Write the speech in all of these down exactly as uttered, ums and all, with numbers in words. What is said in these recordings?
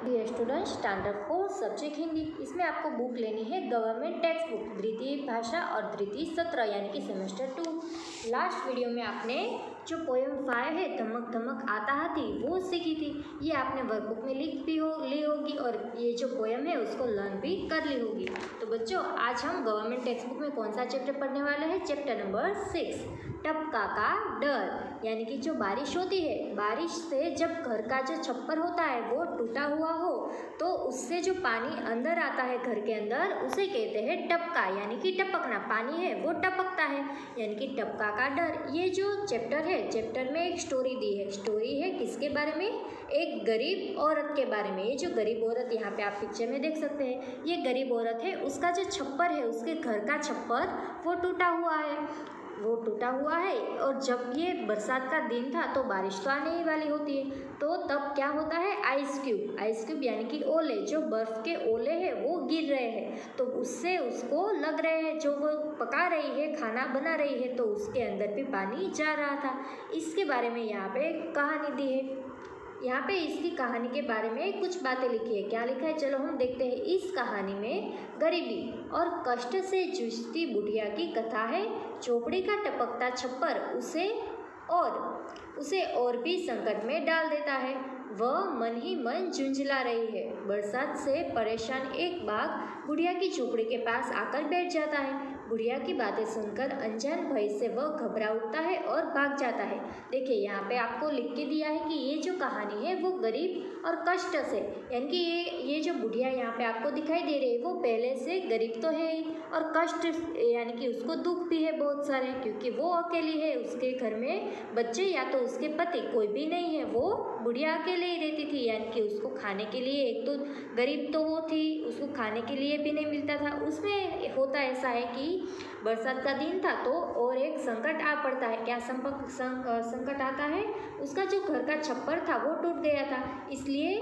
Dear student, standard four subject Hindi, इसमें आपको book लेनी है गवर्नमेंट टेक्स्ट बुक द्वितीय भाषा और द्वितीय सत्र यानी कि सेमेस्टर टू। लास्ट वीडियो में आपने जो पोएम फाइव है धमक धमक आता हाथी वो सीखी थी। ये आपने वर्कबुक में लिख भी हो ली होगी और ये जो पोएम है उसको लर्न भी कर ली होगी। तो बच्चों, आज हम गवर्नमेंट टेक्स्ट बुक में कौन सा चैप्टर पढ़ने वाले हैं? चैप्टर नंबर सिक्स, टपका का डर। यानी कि जो बारिश होती है, बारिश से जब घर का जो छप्पर होता है वो टूटा हुआ हो तो उससे जो पानी अंदर आता है घर के अंदर, उसे कहते हैं टपका, यानी कि टपकना। पानी है वो टपकता है, यानी कि टपका का डर। ये जो चैप्टर है, चैप्टर में एक स्टोरी दी है। स्टोरी है किसके बारे में? एक गरीब औरत के बारे में। ये जो गरीब औरत यहाँ पे आप पिक्चर में देख सकते हैं, ये गरीब औरत है। उसका जो छप्पर है, उसके घर का छप्पर वो टूटा हुआ है वो टूटा हुआ है और जब ये बरसात का दिन था तो बारिश तो आने ही वाली होती है। तो तब क्या होता है? आइस क्यूब आइस क्यूब यानी कि ओले, जो बर्फ़ के ओले हैं वो गिर रहे हैं। तो उससे उसको लग रहे हैं, जो वो पका रही है, खाना बना रही है, तो उसके अंदर भी पानी जा रहा था। इसके बारे में यहाँ पे कहानी दी है। यहाँ पे इसकी कहानी के बारे में कुछ बातें लिखी है। क्या लिखा है, चलो हम देखते हैं। इस कहानी में गरीबी और कष्ट से जूझती बुढ़िया की कथा है। झोपड़ी का टपकता छप्पर उसे और उसे और भी संकट में डाल देता है। वह मन ही मन झुंझला रही है। बरसात से परेशान एक बाघ बुढ़िया की झोपड़ी के पास आकर बैठ जाता है। बुढ़िया की बातें सुनकर अनजान भय से वह घबरा उठता है और भाग जाता है। देखिए, यहाँ पे आपको लिख के दिया है कि ये जो कहानी है वो गरीब और कष्ट से, यानी कि ये ये जो बुढ़िया यहाँ पे आपको दिखाई दे रही है वो पहले से गरीब तो है ही और कष्ट यानी कि उसको दुख भी है बहुत सारे, क्योंकि वो अकेली है। उसके घर में बच्चे या तो उसके पति कोई भी नहीं है, वो बुढ़िया अकेले ही रहती थी। यानी कि उसको खाने के लिए, एक तो गरीब तो वो थी, उसको खाने के लिए भी नहीं मिलता था। उसमें होता ऐसा है कि बरसात का दिन था तो और एक संकट आ पड़ता है। क्या संपक संक, संकट आता है? उसका जो घर का छप्पर था वो टूट गया था, इसलिए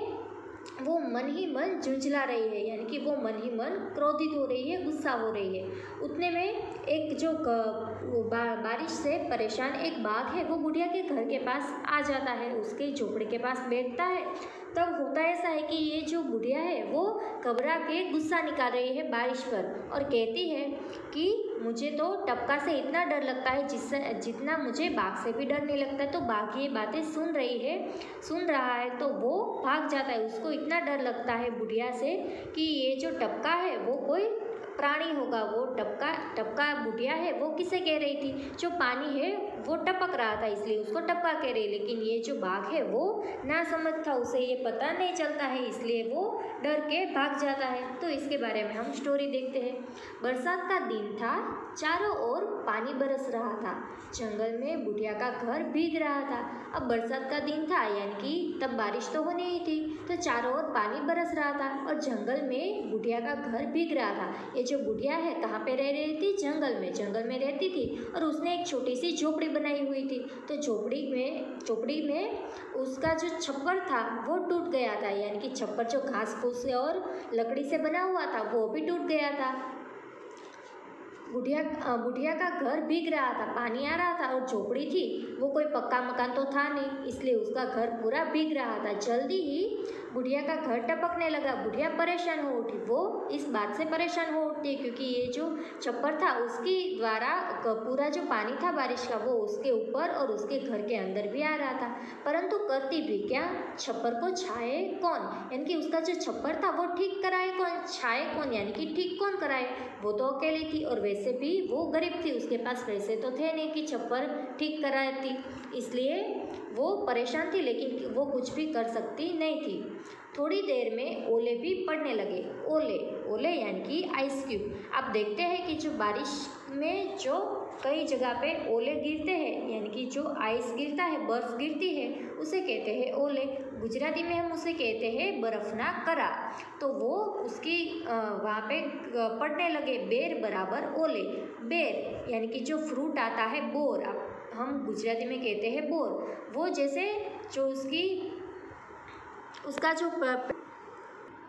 वो मन ही मन झुंझला रही है, यानी कि वो मन ही मन क्रोधित हो रही है, गुस्सा हो रही है। उतने में एक जो बा, बारिश से परेशान एक बाघ है वो बुढ़िया के घर के पास आ जाता है, उसके झोपड़े के पास बैठता है। तब होता ऐसा है कि ये जो बुढ़िया है वो घबरा के गुस्सा निकाल रही है बारिश पर और कहती है कि मुझे तो टपका से इतना डर लगता है जिससे जितना मुझे बाघ से भी डर नहीं लगता है। तो बाघ ये बातें सुन रही है सुन रहा है तो वो भाग जाता है। उसको इतना डर लगता है बुढ़िया से कि ये जो टपका है वो कोई प्राणी होगा। वो टपका टपका बुढ़िया है वो किसे कह रही थी? जो पानी है वो टपक रहा था, इसलिए उसको टपका कह रही। लेकिन ये जो बाघ है वो ना समझ था, उसे ये पता नहीं चलता है, इसलिए वो डर के भाग जाता है। तो इसके बारे में हम स्टोरी देखते हैं। बरसात का दिन था, चारों ओर पानी बरस रहा था। जंगल में बुढ़िया का घर भीग रहा था। अब बरसात का दिन था, यानी कि तब बारिश तो होनी ही थी, तो चारों ओर पानी बरस रहा था और जंगल में बुढ़िया का घर भीग रहा था। ये जो बुढ़िया है कहाँ पे रह रही थी? जंगल में जंगल में रहती थी और उसने एक छोटी सी झोपड़ी बनाई हुई थी। तो झोपड़ी में झोपड़ी में उसका जो छप्पर था वो टूट गया था, यानी कि छप्पर जो घास फूस से और लकड़ी से बना हुआ था वो भी टूट गया था। बुढ़िया बुढ़िया का घर भीग रहा था, पानी आ रहा था और झोपड़ी थी वो कोई पक्का मकान तो था नहीं, इसलिए उसका घर पूरा भीग रहा था। जल्दी ही बुढ़िया का घर टपकने लगा। बुढ़िया परेशान हो उठी। वो इस बात से परेशान हो उठी क्योंकि ये जो छप्पर था उसके द्वारा पूरा जो पानी था बारिश का वो उसके ऊपर और उसके घर के अंदर भी आ रहा था। परंतु करती भी क्या? छप्पर को छाए कौन? यानी कि उसका जो छप्पर था वो ठीक कराए कौन? छाए कौन? यानी कि ठीक कौन कराए? वो तो अकेली थी और वैसे भी वो गरीब थी, उसके पास पैसे तो थे नहीं कि छप्पर ठीक कराती, इसलिए वो परेशान थी, लेकिन वो कुछ भी कर सकती नहीं थी। थोड़ी देर में ओले भी पड़ने लगे। ओले ओले यानी कि आइस क्यूब। आप देखते हैं कि जो बारिश में जो कई जगह पे ओले गिरते हैं, यानी कि जो आइस गिरता है, बर्फ़ गिरती है, उसे कहते हैं ओले। गुजराती में हम उसे कहते हैं बर्फना करा। तो वो उसकी वहाँ पे पड़ने लगे। बेर बराबर ओले। बेर यानी कि जो फ्रूट आता है, बोर, हम गुजराती में कहते हैं बोर। वो जैसे जो उसकी उसका जो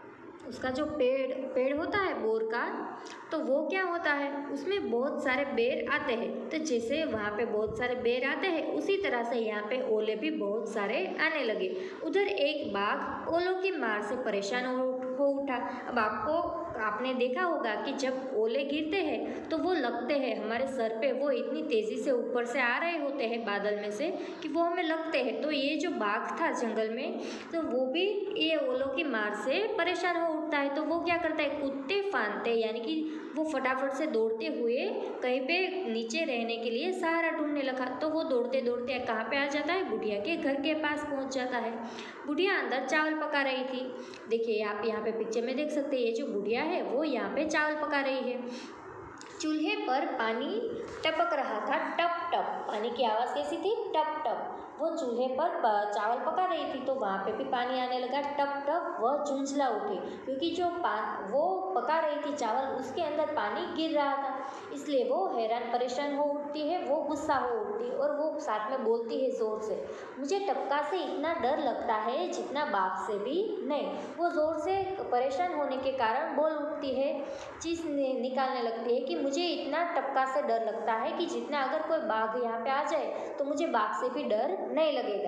उसका जो पेड़ पेड़ होता है बोर का, तो वो क्या होता है, उसमें बहुत सारे बेर आते हैं। तो जैसे वहाँ पे बहुत सारे बेर आते हैं, उसी तरह से यहाँ पे ओले भी बहुत सारे आने लगे। उधर एक बाघ ओलों की मार से परेशान हो हो उठा। अब आपको आपने देखा होगा कि जब ओले गिरते हैं तो वो लगते हैं हमारे सर पे, वो इतनी तेज़ी से ऊपर से आ रहे होते हैं बादल में से कि वो हमें लगते हैं। तो ये जो बाघ था जंगल में, तो वो भी ये ओलों की मार से परेशान हो उठता है। तो वो क्या करता है, कूदते फांदते, यानी कि वो फटाफट से दौड़ते हुए कहीं पे नीचे रहने के लिए सहारा ढूंढने लगा। तो वो दौड़ते दौड़ते कहाँ पे आ जाता है, बुढ़िया के घर के पास पहुँच जाता है। बुढ़िया अंदर चावल पका रही थी। देखिए आप यहाँ पे पिक्चर में देख सकते हैं, ये जो बुढ़िया है वो यहाँ पे चावल पका रही है। चूल्हे पर पानी टपक रहा था, टप टप। पानी की आवाज़ कैसी थी, टप टप। वो चूल्हे पर चावल पका रही थी तो वहाँ पे भी पानी आने लगा, टप टप। वह झुंझला उठी क्योंकि जो पा वो पका रही थी चावल, उसके अंदर पानी गिर रहा था, इसलिए वो हैरान परेशान हो उठती है, वो गुस्सा हो उठती है और वो साथ में बोलती है ज़ोर से, मुझे टपका से इतना डर लगता है जितना बाघ से भी नहीं। वो ज़ोर से परेशान होने के कारण बोल उठती है, चीज़ निकालने लगती है कि मुझे इतना टपका से डर लगता है कि जितना अगर कोई बाघ यहाँ पे आ जाए तो मुझे बाघ से भी डर नहीं लगेगा।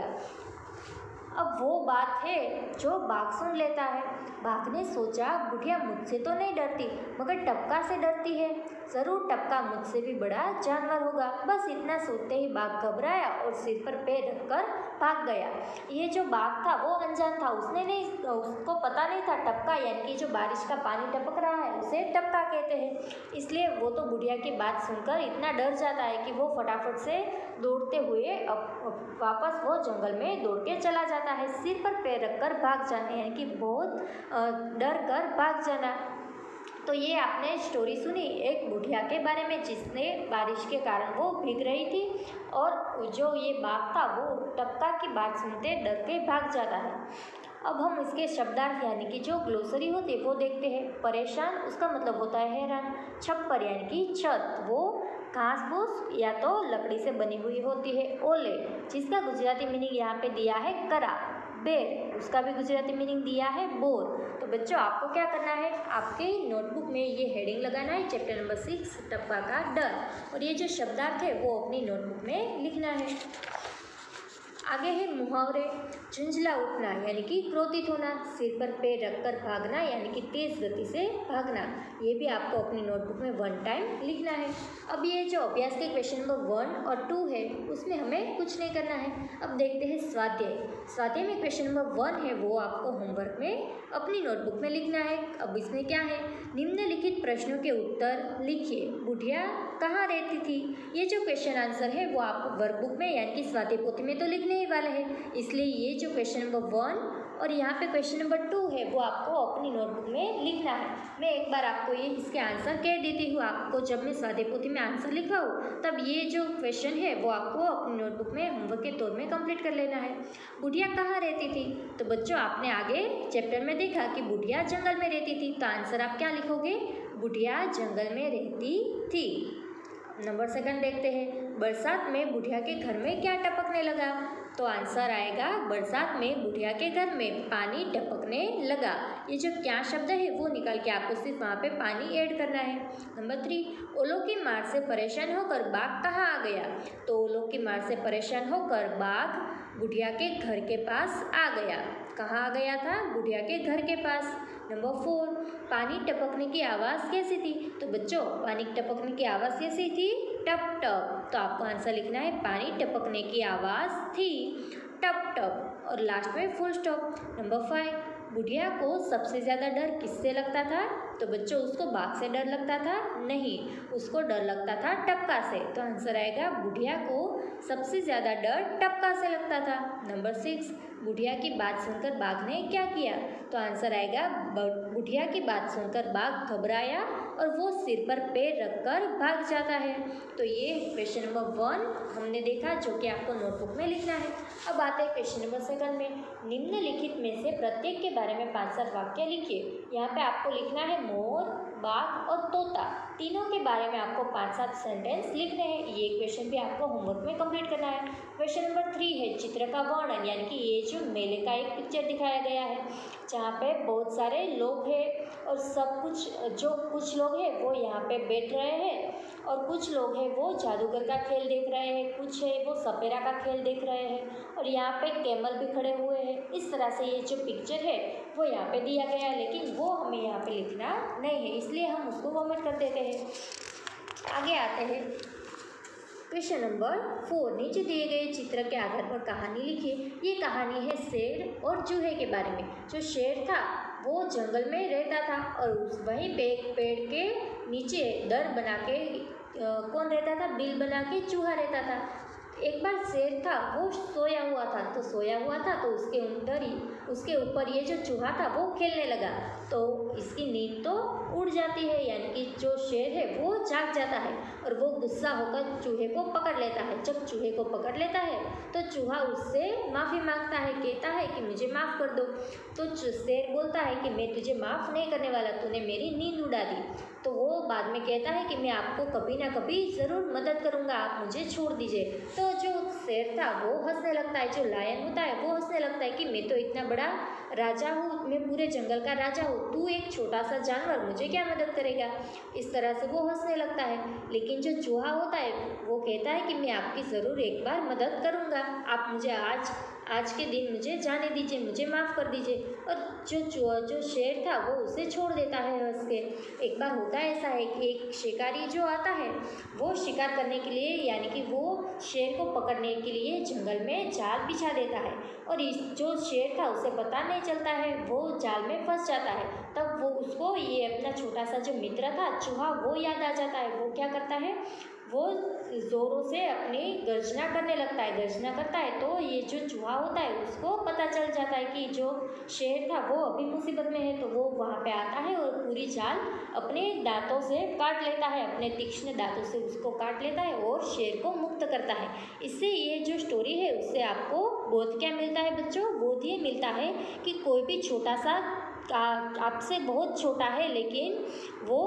अब वो बात है जो बाघ सुन लेता है। बाघ ने सोचा, बुढ़िया मुझसे तो नहीं डरती मगर टपका से डरती है, ज़रूर टपका मुझसे भी बड़ा जानवर होगा। बस इतना सोचते ही बाघ घबराया और सिर पर पैर रखकर भाग गया। ये जो बाघ था वो अनजान था, उसने नहीं उसको पता नहीं था टपका यानी कि जो बारिश का पानी टपक रहा है उसे टपका कहते हैं। इसलिए वो तो बुढ़िया की बात सुनकर इतना डर जाता है कि वो फटाफट से दौड़ते हुए अब वापस वो जंगल में दौड़ के चला जाता है। सिर पर पैर रखकर भाग जाना यानी कि बहुत डर कर भाग जाना। तो ये आपने स्टोरी सुनी एक बुढ़िया के बारे में जिसने बारिश के कारण वो भीग रही थी और जो ये बाघ था वो टपका की बात सुनते डर के भाग जाता है। अब हम इसके शब्दार्थ यानी कि जो ग्लोसरी होती है वो देखते हैं। परेशान उसका मतलब होता है हैरान। छप्पर यानी कि छत, वो घास फूस या तो लकड़ी से बनी हुई होती है। ओले जिसका गुजराती मीनिंग यहाँ पे दिया है करा। बेर उसका भी गुजराती मीनिंग दिया है बोर। तो बच्चों आपको क्या करना है, आपके नोटबुक में ये हेडिंग लगाना है चैप्टर नंबर सिक्स टपका का डर, और ये जो शब्दार्थ है वो अपनी नोटबुक में लिखना है। आगे है मुहावरे। झुंझला उठना यानी कि क्रोधित होना, सिर पर पैर रखकर भागना यानी कि तेज गति से भागना, ये भी आपको अपनी नोटबुक में वन टाइम लिखना है। अब ये जो अभ्यास के क्वेश्चन नंबर वन और टू है उसमें हमें कुछ नहीं करना है। अब देखते हैं स्वाध्याय। स्वाध्याय में क्वेश्चन नंबर वन है वो आपको होमवर्क में अपनी नोटबुक में लिखना है। अब इसमें क्या है, निम्नलिखित प्रश्नों के उत्तर लिखिए। बुढ़िया कहाँ रहती थी, ये जो क्वेश्चन आंसर है वो आप वर्कबुक में यानी कि स्वाध्याय पोथी में तो लिखने ही वाले हैं, इसलिए ये जो क्वेश्चन नंबर वन और यहाँ पे क्वेश्चन नंबर टू है वो आपको अपनी नोटबुक में लिखना है। मैं एक बार आपको ये इसके आंसर कह देती हूँ, आपको जब मैं स्वाध्याय पोथी में आंसर लिखाऊँ तब ये जो क्वेश्चन है वो आपको अपनी नोटबुक में होमवर्क के तौर में कंप्लीट कर लेना है। बुढ़िया कहाँ रहती थी, तो बच्चों आपने आगे चैप्टर में देखा कि बुढ़िया जंगल में रहती थी, तो आंसर आप क्या लिखोगे, बुढ़िया जंगल में रहती थी। नंबर सेकंड देखते हैं, बरसात में बुढ़िया के घर में क्या टपकने लगा, तो आंसर आएगा बरसात में बुढ़िया के घर में पानी टपकने लगा। ये जो क्या शब्द है वो निकाल के आपको सिर्फ वहाँ पे पानी ऐड करना है। नंबर थ्री, ओलों की मार से परेशान होकर बाघ कहाँ आ गया, तो ओलों की मार से परेशान होकर बाघ बुढ़िया के घर के पास आ गया। कहाँ आ गया था, बुढ़िया के घर के पास। नंबर फोर, पानी टपकने की आवाज़ कैसी थी, तो बच्चों पानी टपकने की आवाज़ कैसी थी, टप टप। तो आपको आंसर लिखना है पानी टपकने की आवाज़ थी टप टप, और लास्ट में फुल स्टॉप। नंबर फाइव, बुढ़िया को सबसे ज़्यादा डर किससे लगता था, तो बच्चों उसको बाघ से डर लगता था, नहीं उसको डर लगता था टपका से। तो आंसर आएगा बुढ़िया को सबसे ज़्यादा डर टपका से लगता था। नंबर सिक्स, बुढ़िया की बात सुनकर बाघ ने क्या किया, तो आंसर आएगा बुढ़िया की बात सुनकर बाघ घबराया और वो सिर पर पैर रखकर भाग जाता है। तो ये क्वेश्चन नंबर वन हमने देखा जो कि आपको नोटबुक में लिखना है। अब आते हैं क्वेश्चन नंबर सेकंड में, निम्नलिखित में से प्रत्येक के बारे में पाँच सात वाक्य लिखिए। यहाँ पे आपको लिखना है मोर, बाघ और तोता, तीनों के बारे में आपको पाँच सात सेंटेंस लिखने हैं। ये क्वेश्चन भी आपको होमवर्क में कंप्लीट करना है। क्वेश्चन नंबर थ्री है, चित्र चित्र का वर्णन, यानी कि ये जो मेले का एक पिक्चर दिखाया गया है जहाँ पे बहुत सारे लोग हैं और सब कुछ जो कुछ लोग हैं वो यहाँ पे बैठ रहे हैं और कुछ लोग हैं वो जादूगर का खेल देख रहे हैं, कुछ है वो सपेरा का खेल देख रहे हैं और यहाँ पे कैमल भी खड़े हुए हैं। इस तरह से ये जो पिक्चर है वो यहाँ पे दिया गया है, लेकिन वो हमें यहाँ पे लिखना नहीं है, इसलिए हम उसको वॉमिट कर देते हैं। आगे आते हैं क्वेश्चन नंबर फोर। नीचे दिए गए चित्र के आधार पर कहानी लिखिए। ये कहानी है शेर और चूहे के बारे में। जो शेर था वो जंगल में रहता था और उस वहीं पे एक पेड़ के नीचे दर बना के आ, कौन रहता था, बिल बना के चूहा रहता था। एक बार शेर था वो सोया हुआ था, तो सोया हुआ था तो उसके अंदर ही उसके ऊपर ये जो चूहा था वो खेलने लगा, तो इसकी नींद तो उड़ जाती है, यानी कि जो शेर है वो जाग जाता है और वो गुस्सा होकर चूहे को पकड़ लेता है। जब चूहे को पकड़ लेता है तो चूहा उससे माफ़ी मांगता है, कहता है कि मुझे माफ़ कर दो। तो शेर बोलता है कि मैं तुझे माफ़ नहीं करने वाला, तूने मेरी नींद उड़ा दी। तो वो बाद में कहता है कि मैं आपको कभी ना कभी ज़रूर मदद करूँगा, आप मुझे छोड़ दीजिए। तो जो शेर था वो हंसने लगता है, जो लायन होता है वो हंसने लगता है कि मैं तो इतना बड़ा राजा हूँ, मैं पूरे जंगल का राजा हूँ, तू एक छोटा सा जानवर मुझे क्या मदद करेगा। इस तरह से वो हंसने लगता है। लेकिन जो चूहा होता है वो कहता है कि मैं आपकी ज़रूर एक बार मदद करूँगा, आप मुझे आज आज के दिन मुझे जाने दीजिए, मुझे माफ़ कर दीजिए। और जो चूहा जो शेर था वो उसे छोड़ देता है हंस के। एक बार होता है ऐसा है कि एक शिकारी जो आता है वो शिकार करने के लिए, यानी कि वो शेर को पकड़ने के लिए जंगल में जाल बिछा देता है और इस जो शेर था उसे पता नहीं चलता है, वो जाल में फंस जाता है। तब वो उसको ये अपना छोटा सा जो मित्र था चूहा वो याद आ जाता है। वो क्या करता है, वो ज़ोरों से अपनी गर्जना करने लगता है, गर्जना करता है तो ये जो चूहा होता है उसको पता चल जाता है कि जो शेर था वो अभी मुसीबत में है। तो वो वहाँ पे आता है और पूरी जाल अपने दांतों से काट लेता है, अपने तीक्ष्ण दांतों से उसको काट लेता है और शेर को मुक्त करता है। इससे ये जो स्टोरी है उससे आपको बोध क्या मिलता है बच्चों, बोध ये मिलता है कि कोई भी छोटा सा आपसे बहुत छोटा है लेकिन वो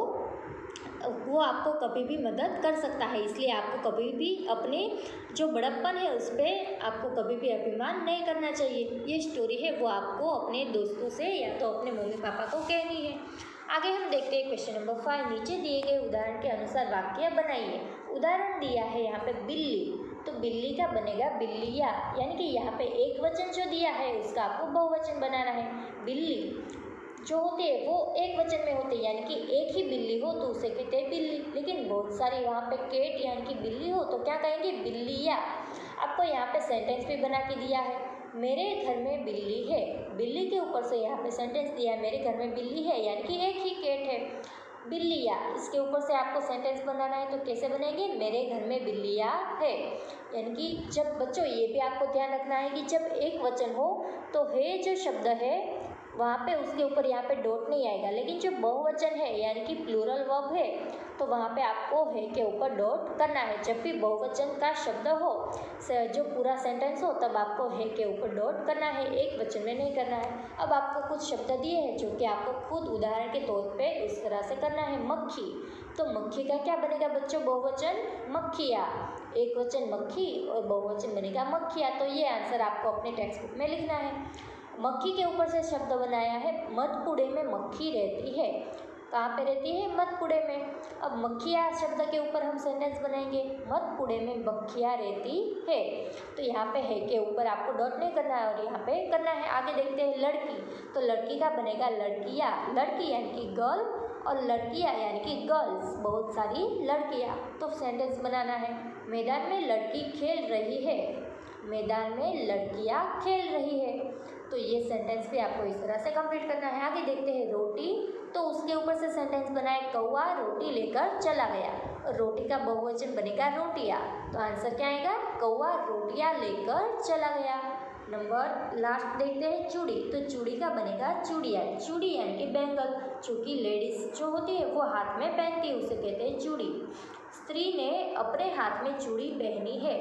वो आपको कभी भी मदद कर सकता है, इसलिए आपको कभी भी अपने जो बड़प्पन है उस पर आपको कभी भी अभिमान नहीं करना चाहिए। ये स्टोरी है वो आपको अपने दोस्तों से या तो अपने मम्मी पापा को कहनी है। आगे हम देखते हैं क्वेश्चन नंबर फाइव। नीचे दिए गए उदाहरण के अनुसार वाक्य बनाइए। उदाहरण दिया है यहाँ पे बिल्ली, तो बिल्ली का बनेगा बिल्लिया, यानी कि यहाँ पे एक वचन जो दिया है उसका आपको बहुवचन बनाना है। बिल्ली जो होते हैं वो एक वचन में होते हैं, यानी कि एक ही बिल्ली हो तो उसे कहते हैं बिल्ली, लेकिन बहुत सारी वहाँ पे केट यानी कि बिल्ली हो तो क्या कहेंगे, बिल्लिया। आपको यहाँ पे सेंटेंस भी बना के दिया है, मेरे घर में बिल्ली है, बिल्ली के ऊपर से यहाँ पे सेंटेंस दिया है, मेरे घर में बिल्ली है, यानी कि एक ही केट है, बिल्लिया। इसके ऊपर से आपको सेंटेंस बनाना है तो कैसे बनेंगे, मेरे घर में बिल्लिया है। यानी कि जब बच्चों ये भी आपको ध्यान रखना है कि जब एक वचन हो तो है जो शब्द है वहाँ पे उसके ऊपर यहाँ पे डॉट नहीं आएगा, लेकिन जो बहुवचन है यानी कि प्लूरल वर्ब है तो वहाँ पे आपको है के ऊपर डॉट करना है। जब भी बहुवचन का शब्द हो जो पूरा सेंटेंस हो तब आपको है के ऊपर डॉट करना है, एक वचन में नहीं करना है। अब आपको कुछ शब्द दिए हैं जो कि आपको खुद उदाहरण के तौर पे इस तरह से करना है। मक्खी, तो मक्खी का क्या बनेगा बच्चों, बहुवचन मक्खिया, एक वचन मक्खी और बहुवचन बनेगा मक्खिया। तो ये आंसर आपको अपने टेक्स्ट बुक में लिखना है। मक्खी के ऊपर से शब्द बनाया है, मधपुड़े में मक्खी रहती है, कहाँ पे रहती है, मधपुड़े में। अब मक्खिया शब्द के ऊपर हम सेंटेंस बनाएंगे, मधपुड़े में मक्खियाँ रहती है, तो यहाँ पे है के ऊपर आपको डॉट नहीं करना है और यहाँ पे करना है। आगे देखते हैं लड़की, तो लड़की का बनेगा लड़कियाँ, लड़की यानी कि गर्ल और लड़कियाँ यानी कि गर्ल्स, बहुत सारी लड़कियाँ। तो सेंटेंस बनाना है, मैदान में लड़की खेल रही है, मैदान में लड़कियाँ खेल रही है। तो ये सेंटेंस भी आपको इस तरह से कंप्लीट करना है। आगे देखते हैं रोटी, तो उसके ऊपर से सेंटेंस बनाए, कौवा रोटी लेकर चला गया, और रोटी का बहुवचन बनेगा रोटियाँ, तो आंसर क्या आएगा, कौवा रोटियाँ लेकर चला गया। नंबर लास्ट देखते हैं चूड़ी, तो चूड़ी का बनेगा चूड़िया, चूड़ी यानी कि बैंगल, चूँकि लेडीज जो होती है वो हाथ में पहनती है उसे कहते हैं चूड़ी। स्त्री ने अपने हाथ में चूड़ी पहनी है,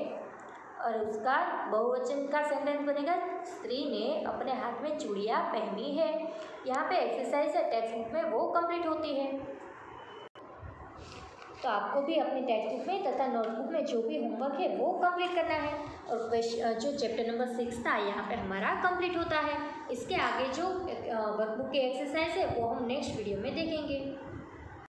और उसका बहुवचन का सेंटेंस बनेगा, स्त्री ने अपने हाथ में चूड़ियाँ पहनी है। यहाँ पे एक्सरसाइज है टेक्स्ट बुक में वो कंप्लीट होती है। तो आपको भी अपनी टेक्स्ट बुक में तथा नोटबुक में जो भी होमवर्क है वो कंप्लीट करना है। और क्वेश्चन जो चैप्टर नंबर सिक्स था यहाँ पे हमारा कंप्लीट होता है। इसके आगे जो वर्कबुक के एक्सरसाइज है वो हम नेक्स्ट वीडियो में देखेंगे।